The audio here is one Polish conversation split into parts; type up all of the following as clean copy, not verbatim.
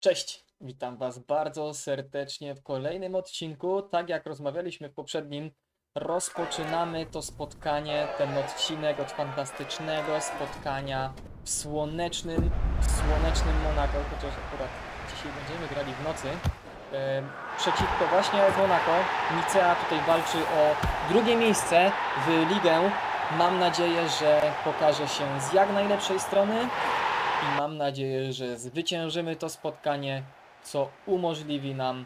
Cześć, witam Was bardzo serdecznie w kolejnym odcinku. Tak jak rozmawialiśmy w poprzednim, rozpoczynamy to spotkanie, ten odcinek od fantastycznego spotkania w słonecznym Monako, chociaż akurat dzisiaj będziemy grali w nocy. Przeciwko właśnie Monaco. Nicea tutaj walczy o drugie miejsce w ligę. Mam nadzieję, że pokaże się z jak najlepszej strony. I mam nadzieję, że zwyciężymy to spotkanie, co umożliwi nam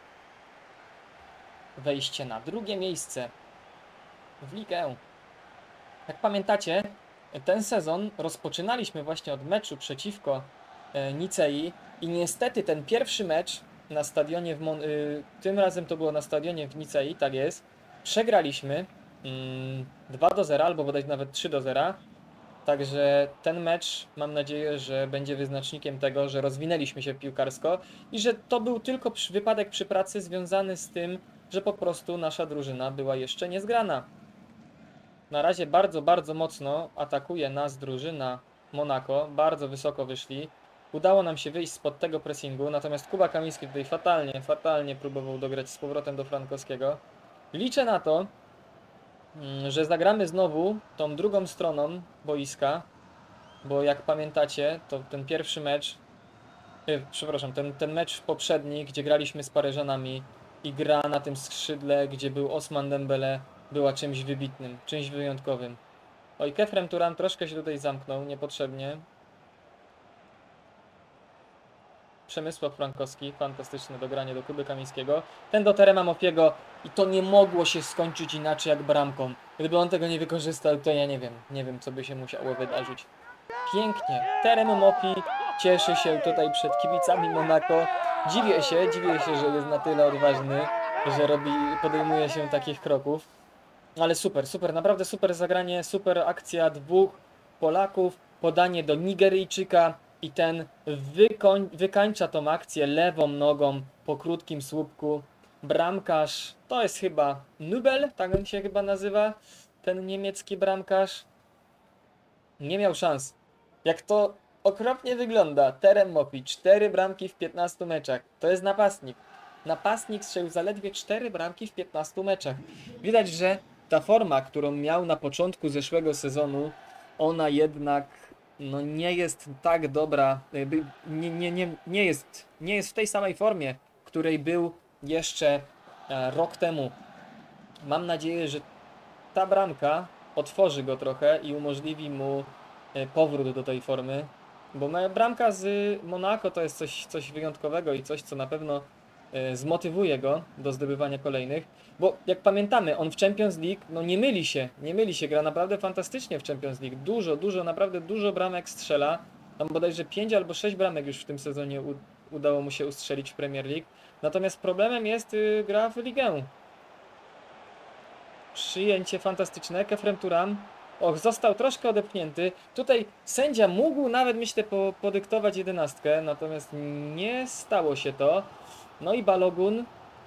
wejście na drugie miejsce w ligę. Jak pamiętacie, ten sezon rozpoczynaliśmy właśnie od meczu przeciwko Nicei i niestety ten pierwszy mecz na stadionie tym razem to było na stadionie w Nicei, tak jest. Przegraliśmy 2-0 albo bodajże nawet 3-0. Także ten mecz mam nadzieję, że będzie wyznacznikiem tego, że rozwinęliśmy się piłkarsko i że to był tylko wypadek przy pracy związany z tym, że po prostu nasza drużyna była jeszcze niezgrana. Na razie bardzo mocno atakuje nas drużyna Monaco, bardzo wysoko wyszli. Udało nam się wyjść spod tego pressingu, natomiast Kuba Kamiński tutaj fatalnie próbował dograć z powrotem do Frankowskiego. Liczę na to, że zagramy znowu tą drugą stroną boiska, bo jak pamiętacie, to ten pierwszy mecz, przepraszam, ten mecz poprzedni, gdzie graliśmy z Paryżanami i gra na tym skrzydle, gdzie był Osman Dembele, była czymś wybitnym, czymś wyjątkowym. Oj, Kefrem Turan troszkę się tutaj zamknął niepotrzebnie. Przemysław Frankowski, fantastyczne dogranie do Kuby Kamińskiego. Ten do Terema Mofiego i to nie mogło się skończyć inaczej jak bramką. Gdyby on tego nie wykorzystał, to ja nie wiem co by się musiało wydarzyć. Pięknie. Terem Mofi cieszy się tutaj przed kibicami Monaco. Dziwię się, że jest na tyle odważny, że podejmuje się takich kroków. Ale super, naprawdę super zagranie, super akcja dwóch Polaków, podanie do Nigeryjczyka i ten wykańcza tą akcję lewą nogą po krótkim słupku. Bramkarz, to jest chyba Nubel, tak on się chyba nazywa, ten niemiecki bramkarz. Nie miał szans. Jak to okropnie wygląda, Terem Mofi, 4 bramki w 15 meczach, to jest napastnik. Napastnik strzelił zaledwie 4 bramki w 15 meczach. Widać, że ta forma, którą miał na początku zeszłego sezonu, ona jednak no nie jest tak dobra, nie jest w tej samej formie, w której był jeszcze rok temu. Mam nadzieję, że ta bramka otworzy go trochę i umożliwi mu powrót do tej formy, bo bramka z Monaco to jest coś wyjątkowego i coś, co na pewno zmotywuje go do zdobywania kolejnych, bo jak pamiętamy, on w Champions League, no nie myli się, gra naprawdę fantastycznie w Champions League, naprawdę dużo bramek strzela, tam bodajże 5 albo 6 bramek już w tym sezonie udało mu się ustrzelić w Premier League, natomiast problemem jest gra w ligę. Przyjęcie fantastyczne, Kefrem Turan, został troszkę odepchnięty, tutaj sędzia mógł nawet myślę podyktować 11, natomiast nie stało się to. No i Balogun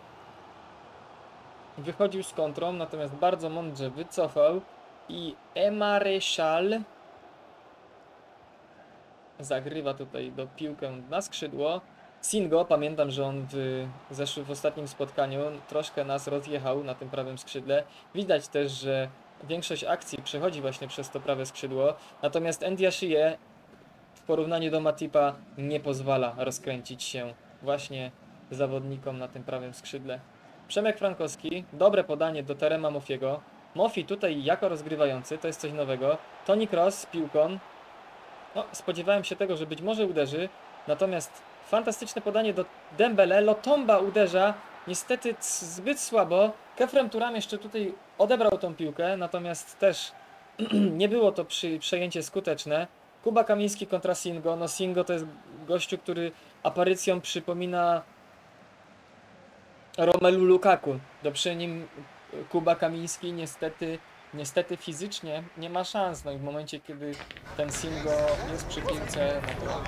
wychodził z kontrą, natomiast bardzo mądrze wycofał i Emarechal zagrywa tutaj do piłkę na skrzydło. Singo, pamiętam, że on w ostatnim spotkaniu troszkę nas rozjechał na tym prawym skrzydle. Widać też, że większość akcji przechodzi właśnie przez to prawe skrzydło, natomiast Ndiaye w porównaniu do Matipa nie pozwala rozkręcić się właśnie zawodnikom na tym prawym skrzydle. Przemek Frankowski, dobre podanie do Terema Mofiego. Mofi tutaj jako rozgrywający, to jest coś nowego. Toni Kroos z piłką. No, spodziewałem się tego, że być może uderzy, natomiast fantastyczne podanie do Dembele. Lotomba uderza, niestety zbyt słabo. Kefrem Turan jeszcze tutaj odebrał tą piłkę, natomiast też nie było to przejęcie skuteczne. Kuba Kamiński kontra Singo. No Singo to jest gościu, który aparycją przypomina Romelu Lukaku. Przy nim Kuba Kamiński niestety fizycznie nie ma szans. No i w momencie, kiedy ten Singo jest przy piłce, no to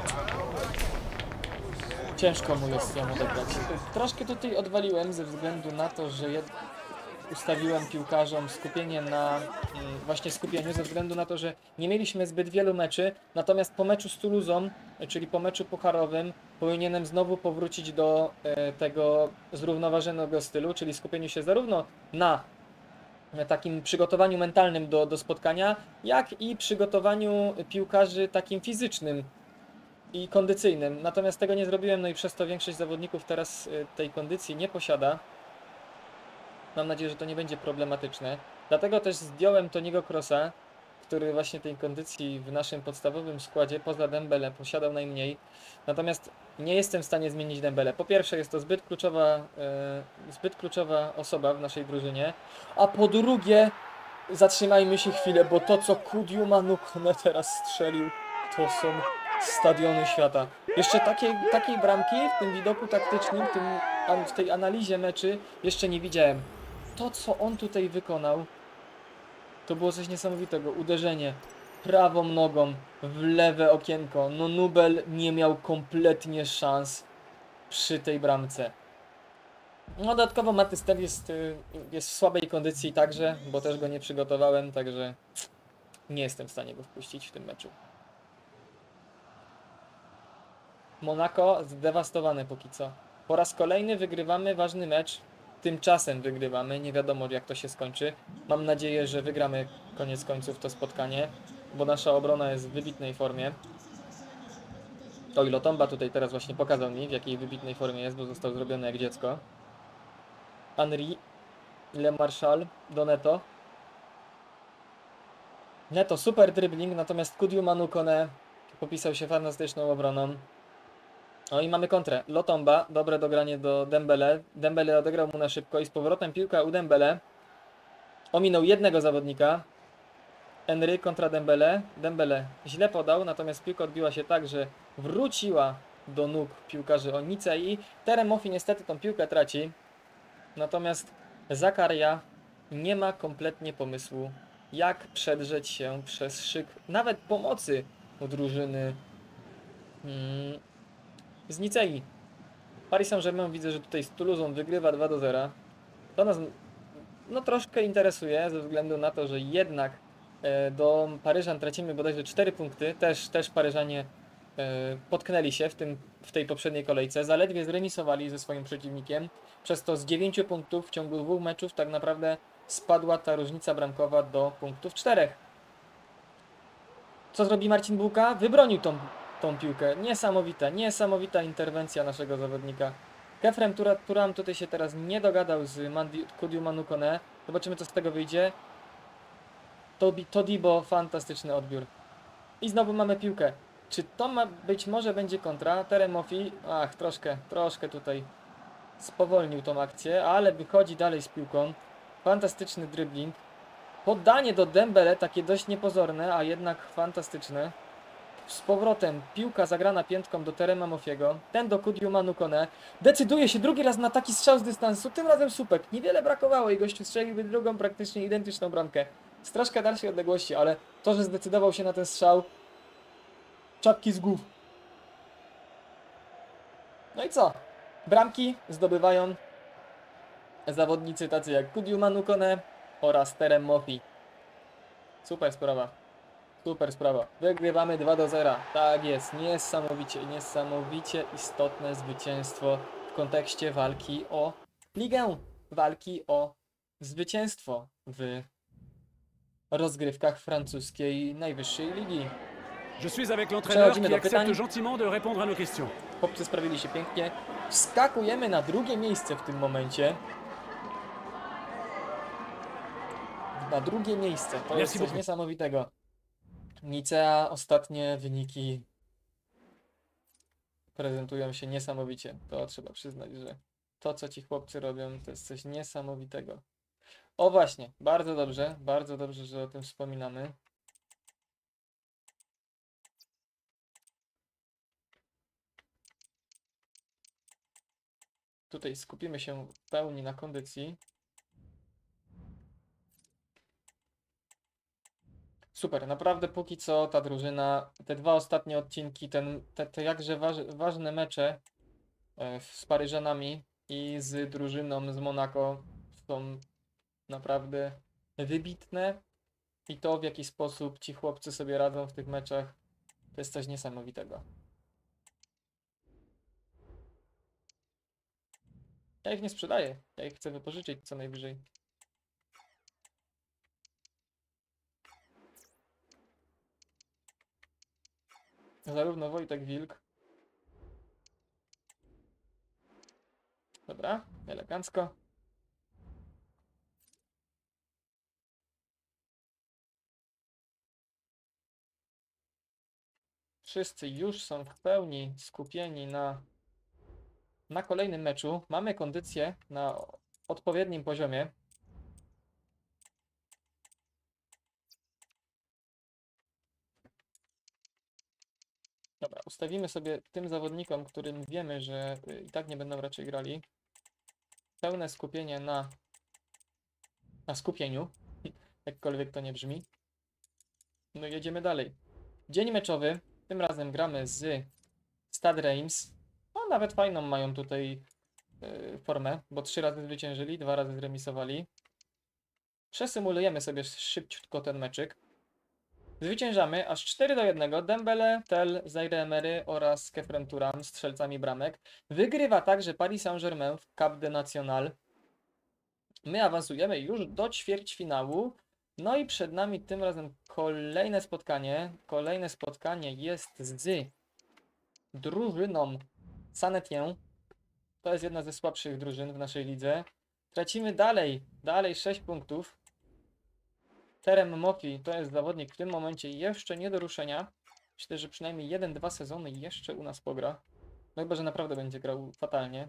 ciężko mu jest ją odegrać. Troszkę tutaj odwaliłem ze względu na to, że ustawiłem piłkarzom skupienie na właśnie skupieniu, ze względu na to, że nie mieliśmy zbyt wielu meczy, natomiast po meczu z Toulousą, czyli po meczu pucharowym, powinienem znowu powrócić do tego zrównoważonego stylu, czyli skupieniu się zarówno na takim przygotowaniu mentalnym do spotkania, jak i przygotowaniu piłkarzy takim fizycznym i kondycyjnym. Natomiast tego nie zrobiłem, no i przez to większość zawodników teraz tej kondycji nie posiada. Mam nadzieję, że to nie będzie problematyczne. Dlatego też zdjąłem Toniego Krosa, który właśnie tej kondycji w naszym podstawowym składzie poza Dembele posiadał najmniej. Natomiast nie jestem w stanie zmienić Dembele. Po pierwsze jest to zbyt kluczowa osoba w naszej drużynie, a po drugie zatrzymajmy się chwilę, bo to co Kudiu Manukone teraz strzelił, to są stadiony świata. Jeszcze takiej bramki w tym widoku taktycznym, w tej analizie meczy jeszcze nie widziałem. To co on tutaj wykonał, to było coś niesamowitego. Uderzenie prawą nogą w lewe okienko. No Nubel nie miał kompletnie szans przy tej bramce. No dodatkowo Matyster jest w słabej kondycji także, bo też go nie przygotowałem, także nie jestem w stanie go wpuścić w tym meczu. Monaco zdewastowane póki co. Po raz kolejny wygrywamy ważny mecz. Tymczasem wygrywamy, nie wiadomo jak to się skończy. Mam nadzieję, że wygramy koniec końców to spotkanie, bo nasza obrona jest w wybitnej formie. O i Lotomba tutaj teraz właśnie pokazał mi, w jakiej wybitnej formie jest, bo został zrobiony jak dziecko. Henry, Le Marchal, Doneto. Neto super dribbling, natomiast Kudiu Manukone popisał się fantastyczną obroną. No i mamy kontrę. Lotomba, dobre dogranie do Dembele. Dembele odegrał mu na szybko i z powrotem piłka u Dembele. Ominął jednego zawodnika. Henry kontra Dembele. Dembele źle podał, natomiast piłka odbiła się tak, że wróciła do nóg piłkarzy Nicei. Teremofi niestety tą piłkę traci. Natomiast Zakaria nie ma kompletnie pomysłu, jak przedrzeć się przez szyk nawet pomocy u drużyny z Nicei. Paris Saint-Germain widzę, że tutaj z Toulousą wygrywa 2-0. To nas no troszkę interesuje, ze względu na to, że jednak do Paryżan tracimy bodajże 4 punkty. Też Paryżanie potknęli się w tej poprzedniej kolejce. Zaledwie zremisowali ze swoim przeciwnikiem. Przez to z 9 punktów w ciągu 2 meczów tak naprawdę spadła ta różnica bramkowa do punktów 4. Co zrobi Marcin Bułka? Wybronił tą piłkę. Niesamowita interwencja naszego zawodnika. Kefrem Turam tutaj się teraz nie dogadał z Kudiu Manukone. Zobaczymy co z tego wyjdzie. Todibo, fantastyczny odbiór. I znowu mamy piłkę. Czy to być może będzie kontra? Teremofi, troszkę tutaj spowolnił tą akcję, ale wychodzi dalej z piłką. Fantastyczny dribbling. Podanie do Dembele, takie dość niepozorne, a jednak fantastyczne. Z powrotem piłka zagrana piętką do Terema Mofiego. Ten do Kudiu Manukone. Decyduje się drugi raz na taki strzał z dystansu. Tym razem słupek. Niewiele brakowało i gościu strzeliłby drugą praktycznie identyczną bramkę. Z troszkę dalszej odległości, ale to, że zdecydował się na ten strzał, czapki z głów. No i co? Bramki zdobywają zawodnicy tacy jak Kudiu Manukone oraz Terem Mofi. Super sprawa. Wygrywamy 2-0. Tak jest. Niesamowicie istotne zwycięstwo w kontekście walki o ligę. Walki o zwycięstwo w rozgrywkach francuskiej najwyższej ligi. Je suis avec l'entraîneur qui accepte gentiment de répondre à nos questions. Chłopcy sprawili się pięknie. Wskakujemy na drugie miejsce w tym momencie. Na drugie miejsce. To jest coś niesamowitego. Nicea, ostatnie wyniki prezentują się niesamowicie. To trzeba przyznać, że to co ci chłopcy robią to jest coś niesamowitego. O właśnie, bardzo dobrze, że o tym wspominamy. Tutaj skupimy się w pełni na kondycji. Super, naprawdę póki co ta drużyna, te 2 ostatnie odcinki, te jakże ważne mecze z Paryżanami i z drużyną z Monaco są naprawdę wybitne i to, w jaki sposób ci chłopcy sobie radzą w tych meczach, to jest coś niesamowitego. Ja ich nie sprzedaję, ja ich chcę wypożyczyć co najwyżej. Zarówno Wojtek Wilk. Dobra, elegancko. Wszyscy już są w pełni skupieni na kolejnym meczu. Mamy kondycję na odpowiednim poziomie. Dobra, ustawimy sobie tym zawodnikom, którym wiemy, że i tak nie będą raczej grali, pełne skupienie na skupieniu, jakkolwiek to nie brzmi. No i jedziemy dalej. Dzień meczowy. Tym razem gramy z Stade Reims. No nawet fajną mają tutaj formę, bo 3 razy zwyciężyli, 2 razy zremisowali. Przesymulujemy sobie szybciutko ten meczyk. Zwyciężamy aż 4-1. Dembele, Tel, Zaire Emery oraz Kefren Turan, strzelcami bramek. Wygrywa także Paris Saint-Germain w Cup de National. My awansujemy już do ćwierćfinału. No i przed nami tym razem kolejne spotkanie. Kolejne spotkanie jest z drużyną Saint-Étienne. To jest jedna ze słabszych drużyn w naszej lidze. Tracimy dalej 6 punktów. Terem Mofi to jest zawodnik w tym momencie jeszcze nie do ruszenia. Myślę, że przynajmniej 1-2 sezony jeszcze u nas pogra. No chyba, że naprawdę będzie grał fatalnie.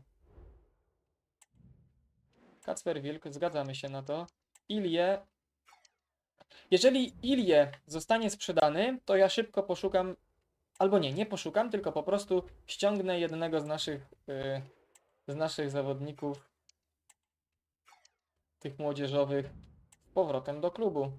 Kacper Wilk, zgadzamy się na to. Ilie. Jeżeli Ilie zostanie sprzedany, to ja szybko poszukam, albo nie poszukam, tylko po prostu ściągnę jednego z naszych zawodników, tych młodzieżowych, z powrotem do klubu.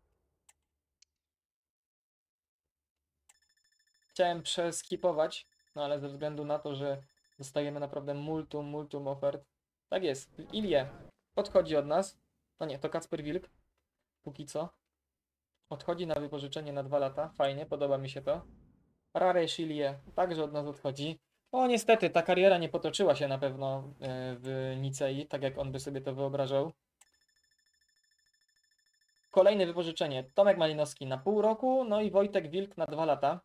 Chciałem przeskipować, no ale ze względu na to, że dostajemy naprawdę multum ofert. Tak jest, Ilie odchodzi od nas. No nie, to Kacper Wilk, póki co. Odchodzi na wypożyczenie na 2 lata. Fajnie, podoba mi się to. Raresh Ilie także od nas odchodzi. O, niestety, ta kariera nie potoczyła się na pewno w Nicei, tak jak on by sobie to wyobrażał. Kolejne wypożyczenie. Tomek Malinowski na pół roku, no i Wojtek Wilk na 2 lata.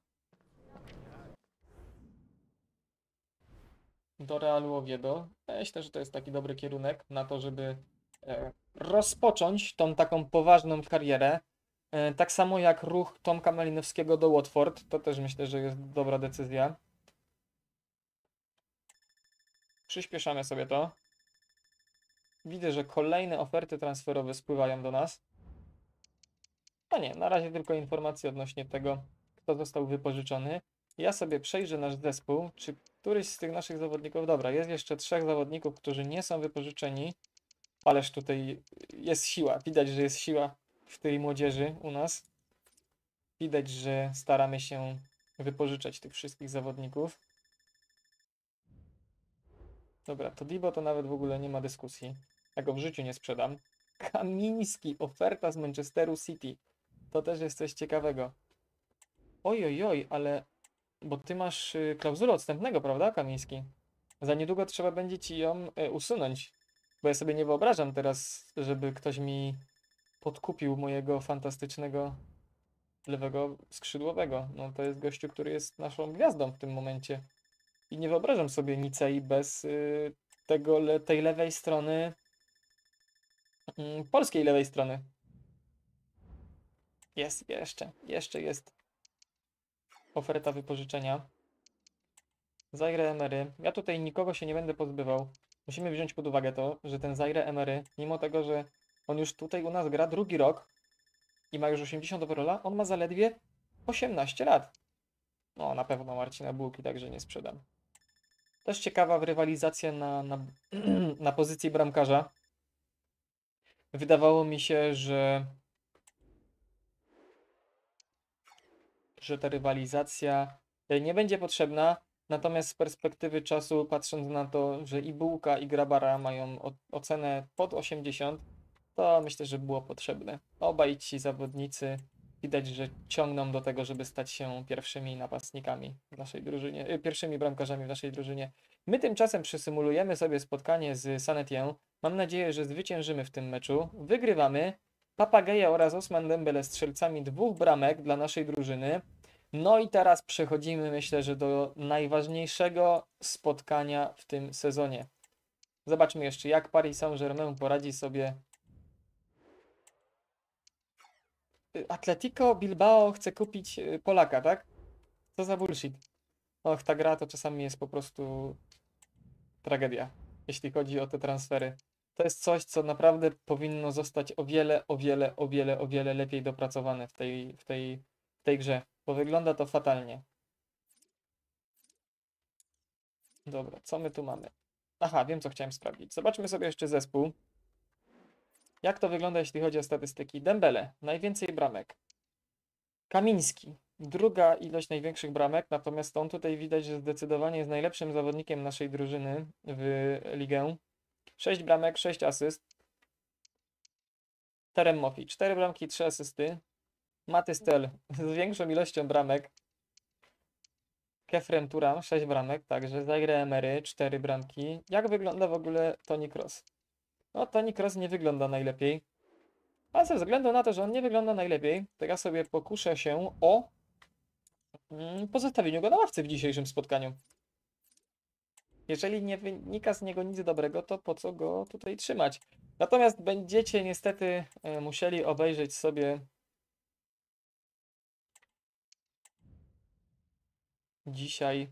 Do Realu Oviedo. Myślę, że to jest taki dobry kierunek na to, żeby rozpocząć tą taką poważną karierę. Tak samo jak ruch Tomka Malinowskiego do Watford. To też myślę, że jest dobra decyzja. Przyspieszamy sobie to. Widzę, że kolejne oferty transferowe spływają do nas. A nie, na razie tylko informacje odnośnie tego, kto został wypożyczony. Ja sobie przejrzę nasz zespół, czy któryś z tych naszych zawodników... Dobra, jest jeszcze 3 zawodników, którzy nie są wypożyczeni. Ależ tutaj jest siła. Widać, że jest siła w tej młodzieży u nas. Widać, że staramy się wypożyczać tych wszystkich zawodników. Dobra, to Dibo to nawet w ogóle nie ma dyskusji. Ja go w życiu nie sprzedam. Kamiński, oferta z Manchesteru City. To też jest coś ciekawego. Oj, ale... Bo ty masz klauzulę odstępnego, prawda, Kamiński? Za niedługo trzeba będzie ci ją usunąć. Bo ja sobie nie wyobrażam teraz, żeby ktoś mi podkupił mojego fantastycznego lewego skrzydłowego. No to jest gościu, który jest naszą gwiazdą w tym momencie. I nie wyobrażam sobie Nicei bez tej lewej strony, polskiej lewej strony. Jest, jeszcze jest oferta wypożyczenia. Zaire Emery. Ja tutaj nikogo się nie będę pozbywał. Musimy wziąć pod uwagę to, że ten Zaire Emery, mimo tego, że on już tutaj u nas gra 2. rok i ma już 80 overalla, on ma zaledwie 18 lat. No, na pewno Marcina Bułki także nie sprzedam. Też ciekawa rywalizacja na pozycji bramkarza. Wydawało mi się, że ta rywalizacja nie będzie potrzebna, natomiast z perspektywy czasu, patrząc na to, że i Bułka, i Grabara mają ocenę pod 80, To myślę, że było potrzebne. Obaj ci zawodnicy widać, że ciągną do tego, żeby stać się pierwszymi napastnikami w naszej drużynie, pierwszymi bramkarzami w naszej drużynie. My tymczasem przysymulujemy sobie spotkanie z Saint-Étienne. Mam nadzieję, że zwyciężymy w tym meczu. Wygrywamy. Papageja oraz Osman Dembele strzelcami 2 bramek dla naszej drużyny. No i teraz przechodzimy, myślę, że do najważniejszego spotkania w tym sezonie. Zobaczmy jeszcze, jak Paris Saint-Germain poradzi sobie. Atletico Bilbao chce kupić Polaka, tak? Co za bullshit. Och, ta gra to czasami jest po prostu tragedia, jeśli chodzi o te transfery. To jest coś, co naprawdę powinno zostać o wiele lepiej dopracowane w tej grze, bo wygląda to fatalnie. Dobra, co my tu mamy? Aha, wiem, co chciałem sprawdzić. Zobaczmy sobie jeszcze zespół. Jak to wygląda, jeśli chodzi o statystyki? Dembele, najwięcej bramek. Kamiński, druga ilość największych bramek, natomiast on tutaj widać, że zdecydowanie jest najlepszym zawodnikiem naszej drużyny w ligę. 6 bramek, 6 asyst. Terem Moffi, 4 bramki, 3 asysty. Matystel z większą ilością bramek. Kefrem Turam, 6 bramek, także Zaire Emery, 4 bramki. Jak wygląda w ogóle Toni Kroos? No, Toni Kroos nie wygląda najlepiej. A ze względu na to, że on nie wygląda najlepiej, to ja sobie pokuszę się o pozostawieniu go na ławce w dzisiejszym spotkaniu. Jeżeli nie wynika z niego nic dobrego, to po co go tutaj trzymać? Natomiast będziecie niestety musieli obejrzeć sobie dzisiaj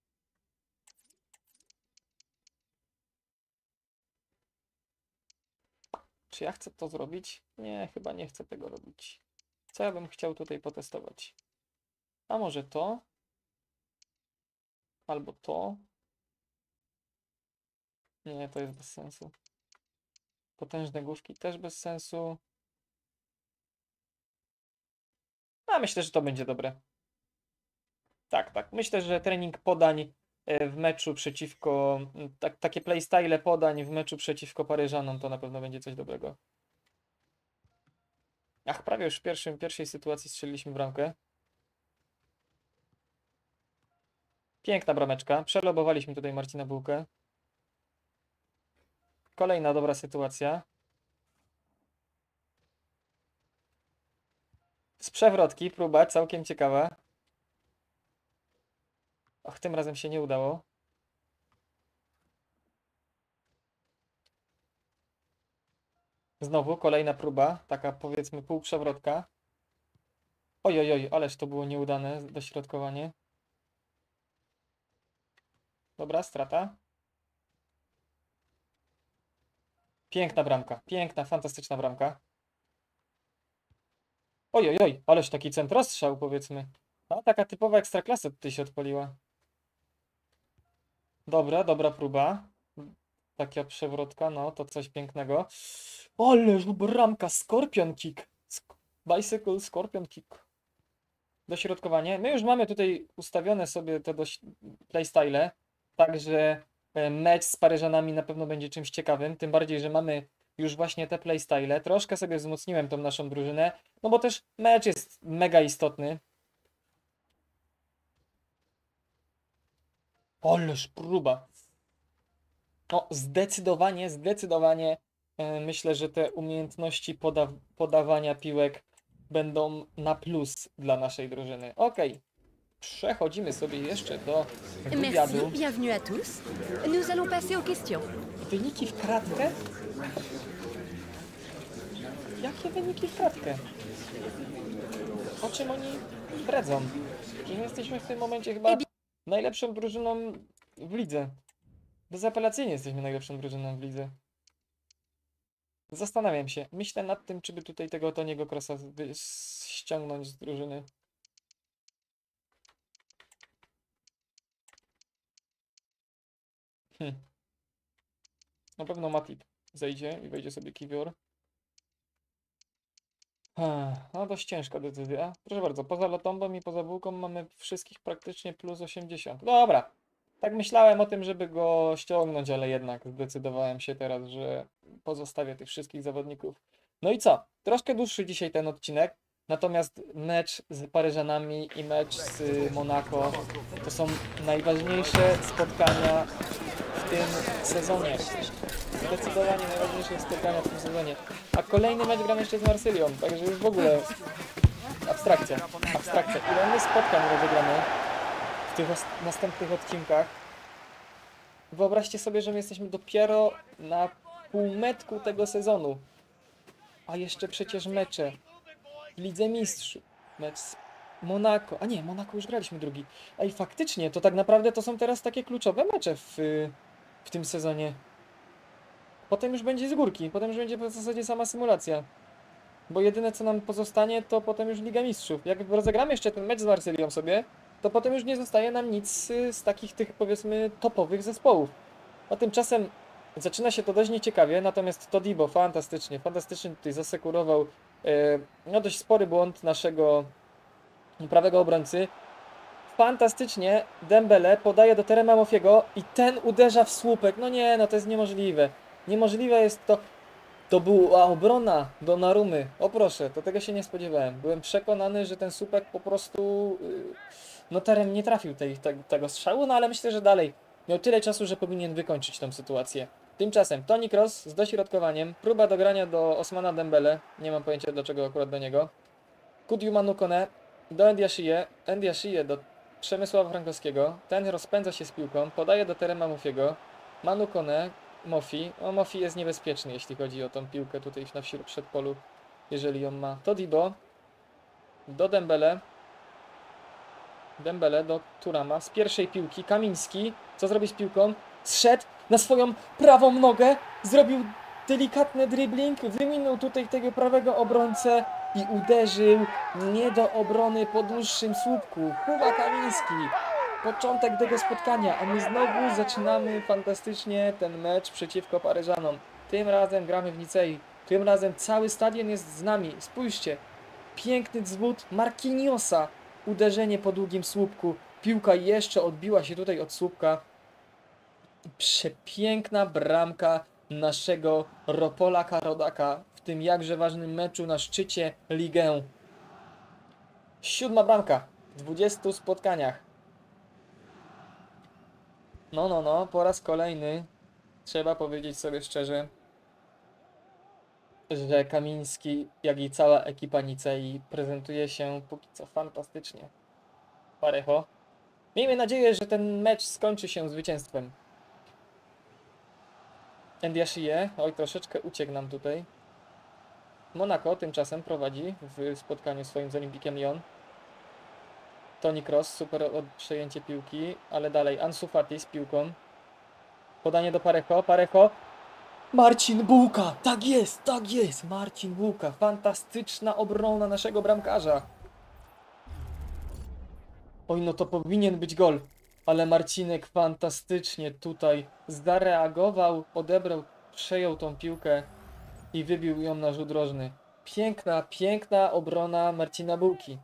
czy ja chcę to zrobić? Nie, chyba nie chcę tego robić. Co ja bym chciał tutaj potestować? A może to? Albo to? Nie, to jest bez sensu. Potężne główki też bez sensu. A myślę, że to będzie dobre. Tak, tak. Myślę, że trening podań w meczu przeciwko... takie playstyle podań w meczu przeciwko Paryżanom to na pewno będzie coś dobrego. Ach, prawie już w pierwszej sytuacji strzeliliśmy bramkę. Piękna brameczka. Przelobowaliśmy tutaj Marcina Bułkę. Kolejna dobra sytuacja. Z przewrotki próba całkiem ciekawa. Och, tym razem się nie udało. Znowu kolejna próba, taka powiedzmy półprzewrotka. Oj, oj, oj, ależ to było nieudane dośrodkowanie. Dobra, strata. Piękna bramka, piękna, fantastyczna bramka. Oj, oj, oj, ależ taki centrostrzał powiedzmy. A taka typowa ekstraklasa tutaj się odpaliła. Dobra, dobra próba. Taka przewrotka, no to coś pięknego. Ależ bramka, Scorpion Kick. Bicycle Scorpion Kick. Dośrodkowanie. My już mamy tutaj ustawione sobie te playstyle, także mecz z Paryżanami na pewno będzie czymś ciekawym, tym bardziej, że mamy już właśnie te playstyle. Troszkę sobie wzmocniłem tą naszą drużynę, no bo też mecz jest mega istotny. Ależ próba. No, zdecydowanie myślę, że te umiejętności podawania piłek będą na plus dla naszej drużyny. Okej. Przechodzimy sobie jeszcze do wywiadu. Merci, bienvenue à tous. Nous allons passer aux questions. Wyniki w kratkę? Jakie wyniki w kratkę? O czym oni bredzą? Że my jesteśmy w tym momencie chyba najlepszą drużyną w lidze. Bezapelacyjnie jesteśmy najlepszą drużyną w lidze. Zastanawiam się. Myślę nad tym, czy by tutaj tego Toniego Kroosa ściągnąć z drużyny. Na pewno Matip zejdzie i wejdzie sobie Kiwior. No dość ciężka decyzja. Proszę bardzo, poza Lotombą i poza Bułką mamy wszystkich praktycznie plus 80. Dobra, Tak myślałem o tym, żeby go ściągnąć, ale jednak zdecydowałem się teraz, że pozostawię tych wszystkich zawodników. No i co? Troszkę dłuższy dzisiaj ten odcinek, natomiast mecz z Paryżanami i mecz z Monaco to są najważniejsze spotkania w tym sezonie. Zdecydowanie najważniejsze spotkania w tym sezonie. A kolejny mecz gramy jeszcze z Marsylią, także już w ogóle abstrakcja. Ile my spotkań rozegramy w tych następnych odcinkach? Wyobraźcie sobie, że my jesteśmy dopiero na półmetku tego sezonu. A jeszcze przecież mecze w Lidze Mistrzów. Mecz z Monaco. A nie, Monaco już graliśmy drugi. Ej, faktycznie, to tak naprawdę to są teraz takie kluczowe mecze w tym sezonie. Potem już będzie z górki. Potem już będzie w zasadzie sama symulacja. Bo jedyne co nam pozostanie to potem już Liga Mistrzów. Jak rozegramy jeszcze ten mecz z Marsylią sobie, to potem już nie zostaje nam nic z takich tych powiedzmy topowych zespołów. A tymczasem zaczyna się to dość nieciekawie, natomiast Todibo fantastycznie tutaj zasekurował no dość spory błąd naszego prawego obrońcy. Fantastycznie Dembele podaje do Terema Mofiego i ten uderza w słupek. No nie, no to jest niemożliwe. Niemożliwe jest to. To była obrona Donnarumy. O proszę, to tego się nie spodziewałem. Byłem przekonany, że ten słupek po prostu no Terem nie trafił tego strzału, no ale myślę, że dalej miał tyle czasu, że powinien wykończyć tą sytuację. Tymczasem Toni Kroos z dośrodkowaniem, próba dogrania do Osmana Dembele, nie mam pojęcia dlaczego akurat do niego. Kudiu Manu Kone do Ndiaye do Przemysława Frankowskiego, ten rozpędza się z piłką, podaje do Terema Mofiego, Manu Kone, Mofi. O, Mofi jest niebezpieczny, jeśli chodzi o tą piłkę tutaj na przedpolu, jeżeli ją ma. Todibo do Dembele. Dembele do Turama z pierwszej piłki. Kamiński, co zrobi z piłką? Zszedł na swoją prawą nogę, zrobił delikatny dribbling, wyminął tutaj tego prawego obrońcę i uderzył nie do obrony po dłuższym słupku. Kuba Kamiński. Początek tego spotkania, a my znowu zaczynamy fantastycznie ten mecz przeciwko Paryżanom. Tym razem gramy w Nicei. Tym razem cały stadion jest z nami. Spójrzcie. Piękny zwód Marquinhosa. Uderzenie po długim słupku. Piłka jeszcze odbiła się tutaj od słupka. Przepiękna bramka naszego Ropolaka Rodaka w tym jakże ważnym meczu na szczycie Ligę. 7. bramka w 20 spotkaniach. No, po raz kolejny trzeba powiedzieć sobie szczerze, że Kamiński, jak i cała ekipa Nicei prezentuje się póki co fantastycznie. Parejo. Miejmy nadzieję, że ten mecz skończy się zwycięstwem. Ndiaye, oj troszeczkę uciekł nam tutaj. Monaco tymczasem prowadzi w spotkaniu swoim z Olympikiem Lyon. Toni Kroos, super przejęcie piłki, ale dalej Ansu Fati z piłką. Podanie do Parejo. Marcin Bułka, tak jest, Marcin Bułka. Fantastyczna obrona naszego bramkarza. Oj, no to powinien być gol, ale Marcinek fantastycznie tutaj zareagował, odebrał, przejął tą piłkę i wybił ją na rzut rożny. Piękna obrona Marcina Bułki.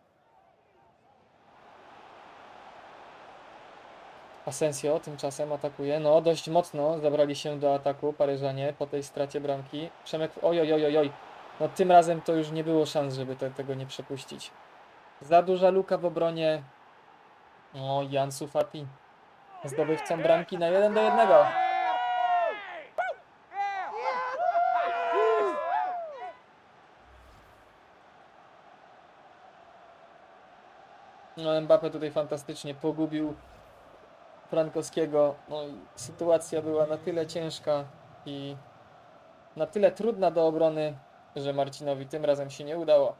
Asensio tymczasem atakuje. No, dość mocno zabrali się do ataku Paryżanie po tej stracie bramki. Przemek, oj. No tym razem to już nie było szans, żeby tego nie przepuścić. Za duża luka w obronie. O, Ansu Fati. Zdobywcą bramki na 1-1. No, Mbappé tutaj fantastycznie pogubił Frankowskiego. No i sytuacja była na tyle ciężka i na tyle trudna do obrony, że Marcinowi tym razem się nie udało.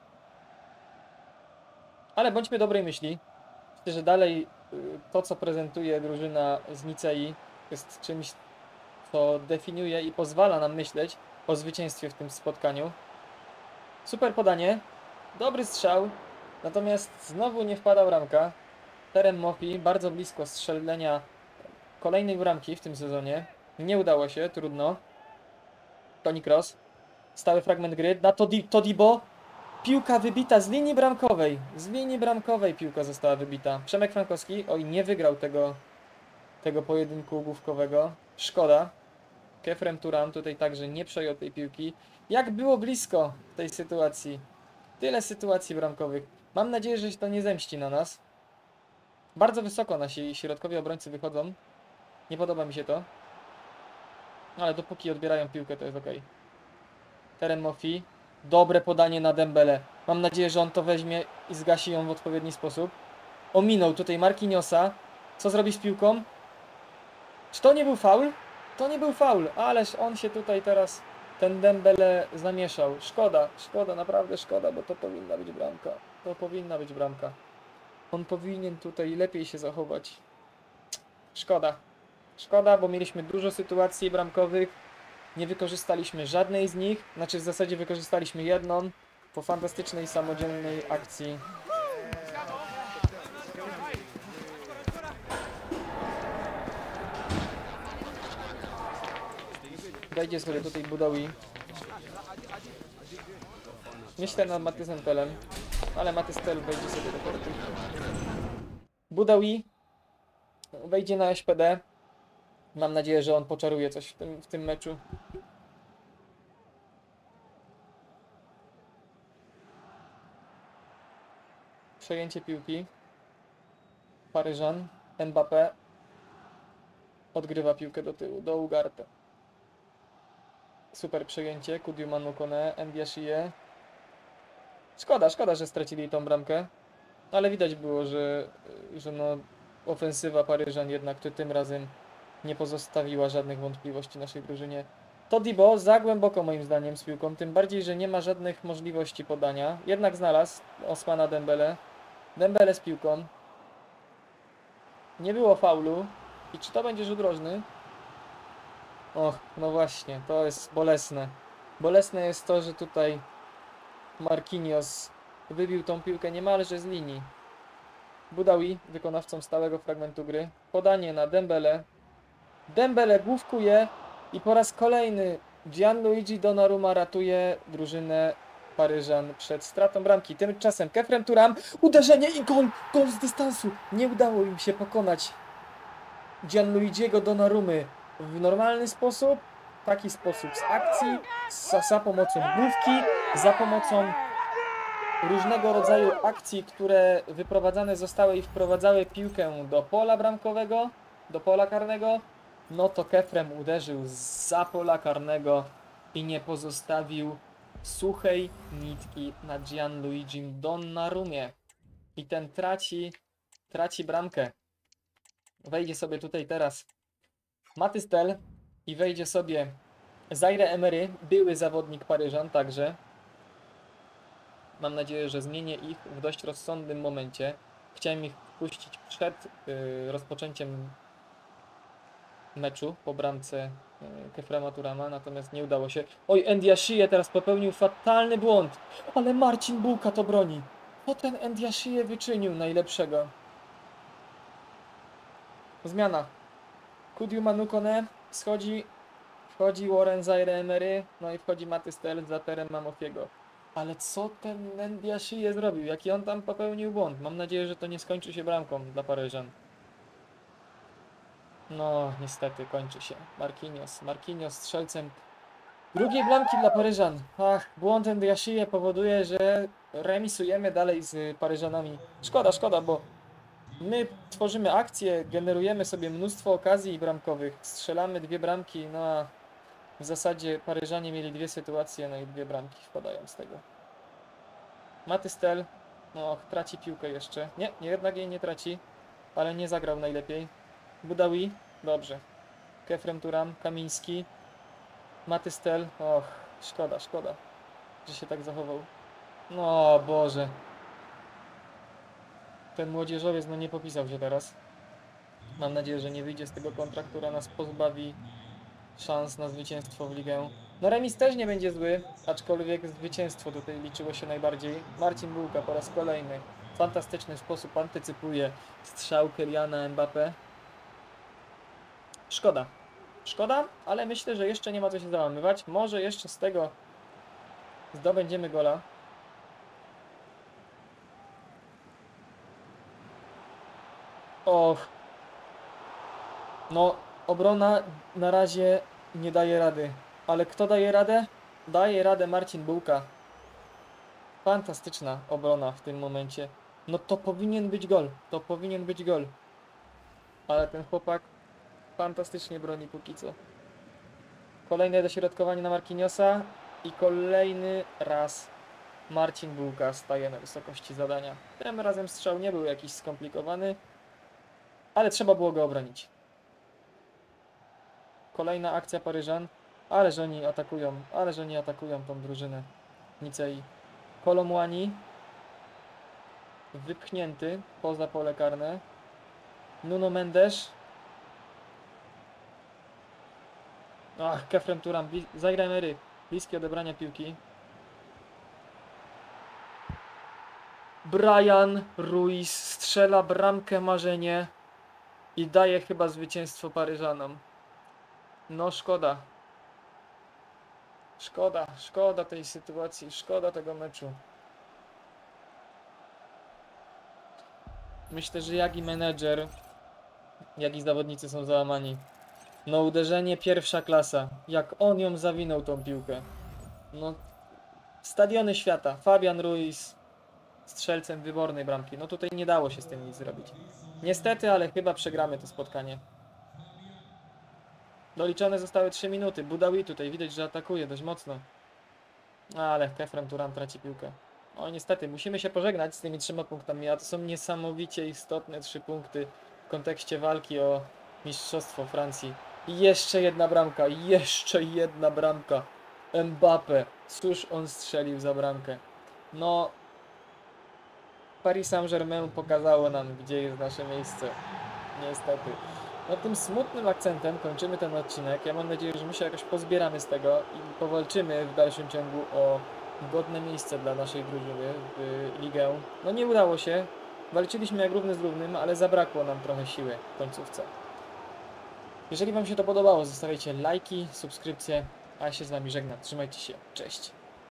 Ale bądźmy dobrej myśli. Myślę, że dalej to, co prezentuje drużyna z Nicei, jest czymś, co definiuje i pozwala nam myśleć o zwycięstwie w tym spotkaniu. Super podanie, dobry strzał, natomiast znowu nie wpada bramka. Terem Mofi bardzo blisko strzelenia kolejnej bramki w tym sezonie. Nie udało się, trudno. Toni Kroos. Stały fragment gry. Na Todibo. Piłka wybita z linii bramkowej. Z linii bramkowej piłka została wybita. Przemek Frankowski. Oj, nie wygrał tego pojedynku główkowego. Szkoda. Kefrem Turan tutaj także nie przejął tej piłki. Jak było blisko w tej sytuacji. Tyle sytuacji bramkowych. Mam nadzieję, że się to nie zemści na nas. Bardzo wysoko nasi środkowi obrońcy wychodzą. Nie podoba mi się to. Ale dopóki odbierają piłkę, to jest ok. Teren Mofi. Dobre podanie na Dembele. Mam nadzieję, że on to weźmie i zgasi ją w odpowiedni sposób. Ominął tutaj Marquinhosa. Co zrobi z piłką? Czy to nie był faul? To nie był faul, ależ on się tutaj teraz, ten Dembele, zamieszał. Szkoda, szkoda, naprawdę szkoda, bo to powinna być bramka. To powinna być bramka. On powinien tutaj lepiej się zachować. Szkoda. Szkoda, bo mieliśmy dużo sytuacji bramkowych. Nie wykorzystaliśmy żadnej z nich. Znaczy w zasadzie wykorzystaliśmy jedną. Po fantastycznej, samodzielnej akcji. Wejdzie sobie tutaj Budawi. Myślę nad Matysem Telem. Ale Matys Tel wejdzie sobie do portu. Budawi wejdzie na SPD. Mam nadzieję, że on poczaruje coś w tym meczu. Przejęcie piłki. Paryżan. Mbappé. Odgrywa piłkę do tyłu, do Ugarte. Super przejęcie. Kudiu Manukone. Ndiashie. Szkoda, że stracili tą bramkę. Ale widać było, że no, ofensywa Paryżan jednak tym razem nie pozostawiła żadnych wątpliwości naszej drużynie. Todibo za głęboko moim zdaniem z piłką, tym bardziej, że nie ma żadnych możliwości podania. Jednak znalazł Ousmana Dembele. Dembele z piłką. Nie było faulu. I czy to będzie rzut rożny? Och, no właśnie, to jest bolesne. Bolesne jest to, że tutaj Marquinhos wybił tą piłkę niemalże z linii. Budawi, wykonawcą stałego fragmentu gry. Podanie na Dembele. Dembele główkuje i po raz kolejny Gianluigi Donnarumma ratuje drużynę Paryżan przed stratą bramki. Tymczasem Kefrem Turan, uderzenie i gol! Gol z dystansu! Nie udało im się pokonać Gianluigiego Donnarummy w normalny sposób, w taki sposób z akcji, za pomocą główki, za pomocą różnego rodzaju akcji, które wyprowadzane zostały i wprowadzały piłkę do pola bramkowego, do pola karnego. No to Kefrem uderzył zza pola karnego i nie pozostawił suchej nitki na Gianluigim Donnarummie. I ten traci bramkę. Wejdzie sobie tutaj teraz Matys Tel i wejdzie sobie Zaire Emery, były zawodnik Paryżan także. Mam nadzieję, że zmienię ich w dość rozsądnym momencie. Chciałem ich wpuścić przed rozpoczęciem meczu po bramce Kefrema Turana, natomiast nie udało się. Oj, Ndiashie teraz popełnił fatalny błąd, ale Marcin Bułka to broni. Co ten Ndiashie wyczynił najlepszego? Zmiana. Kudiu Manukone schodzi, wchodzi Warren Zaire Emery, no i wchodzi Matys Tel za Terem Mamofiego. Ale co ten Ndiashie zrobił? Jaki on tam popełnił błąd? Mam nadzieję, że to nie skończy się bramką dla Paryżan. No, niestety, kończy się. Marquinhos strzelcem drugiej bramki dla Paryżan. Ach, błąd Ndiashie powoduje, że remisujemy dalej z Paryżanami. Szkoda, bo my tworzymy akcje, generujemy sobie mnóstwo okazji bramkowych, strzelamy 2 bramki, no a w zasadzie Paryżanie mieli 2 sytuacje, no i 2 bramki wpadają z tego. Matys Tel, no traci piłkę jeszcze. Nie, jednak jej nie traci, ale nie zagrał najlepiej. Budawi, dobrze. Kefrem Turan, Kamiński, Matys Tel, och, szkoda, że się tak zachował. No Boże. Ten młodzieżowiec no nie popisał się teraz. Mam nadzieję, że nie wyjdzie z tego kontra, która nas pozbawi szans na zwycięstwo w ligę. No remis też nie będzie zły, aczkolwiek zwycięstwo tutaj liczyło się najbardziej. Marcin Bułka po raz kolejny w fantastyczny sposób antycypuje strzał Kyliana Mbappé. Szkoda, ale myślę, że jeszcze nie ma co się załamywać. Może jeszcze z tego zdobędziemy gola. Och. No, obrona na razie nie daje rady. Ale kto daje radę? Daje radę Marcin Bułka. Fantastyczna obrona w tym momencie. No to powinien być gol. To powinien być gol. Ale ten chłopak fantastycznie broni póki co. Kolejne dośrodkowanie na Marquinhosa. I kolejny raz Marcin Bułka staje na wysokości zadania. Tym razem strzał nie był jakiś skomplikowany. Ale trzeba było go obronić. Kolejna akcja Paryżan. Ależ oni atakują tą drużynę Nicei. Kolomłani. Wypchnięty poza pole karne. Nuno Mendes. Ach, Kefrem Turam. Zaire Emery. Bliskie odebrania piłki. Brian Ruiz strzela bramkę marzenie i daje chyba zwycięstwo Paryżanom. No szkoda. Szkoda tej sytuacji, szkoda tego meczu. Myślę, że jak i menedżer, jak i zawodnicy są załamani. No uderzenie pierwsza klasa. Jak on ją zawinął tą piłkę. No stadiony świata. Fabian Ruiz strzelcem wybornej bramki. No tutaj nie dało się z tym nic zrobić. Niestety, ale chyba przegramy to spotkanie. Doliczone zostały 3 minuty. Budawi tutaj widać, że atakuje dość mocno. Ale Kefrem Turan traci piłkę. O niestety, musimy się pożegnać z tymi 3 punktami, a to są niesamowicie istotne 3 punkty w kontekście walki o mistrzostwo Francji. I jeszcze jedna bramka. Mbappé. Cóż on strzelił za bramkę. No, Paris Saint-Germain pokazało nam, gdzie jest nasze miejsce. Niestety. No tym smutnym akcentem kończymy ten odcinek. Ja mam nadzieję, że my się jakoś pozbieramy z tego i powalczymy w dalszym ciągu o godne miejsce dla naszej drużyny w ligę. No nie udało się. Walczyliśmy jak równy z równym, ale zabrakło nam trochę siły w końcówce. Jeżeli Wam się to podobało, zostawiajcie lajki, subskrypcje, a ja się z Wami żegnam. Trzymajcie się. Cześć.